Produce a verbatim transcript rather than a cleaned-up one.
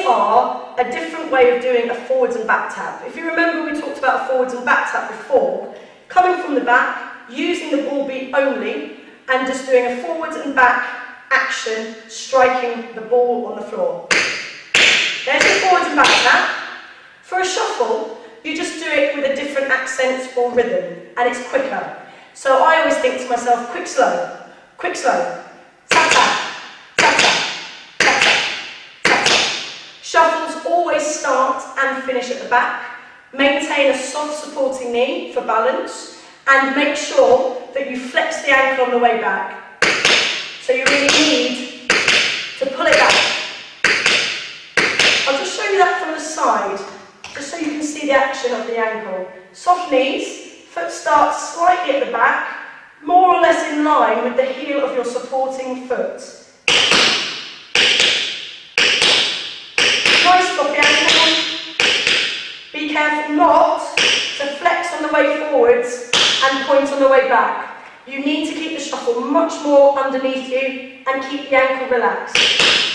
are a different way of doing a forwards and back tap. If you remember, we talked about a forwards and back tap before. Coming from the back, using the ball beat only, and just doing a forwards and back action, striking the ball on the floor. There's your forwards and back tap. For a shuffle, you just do it with a different accent or rhythm, and it's quicker. So I always think to myself, quick, slow, quick, slow, tap, tap, tap, tap, tap, tap, tap, tap. Shuffles always start and finish at the back. Maintain a soft supporting knee for balance, and make sure that you flex the ankle on the way back. So you really need to pull it back. I'll just show you that from the side, just so you can see the action of the ankle. Soft knees, foot starts slightly at the back, more or less in line with the heel of your supporting foot. Nice floppy ankle. Be careful not to flex on the way forwards and point on the way back. You need to keep the shuffle much more underneath you and keep the ankle relaxed.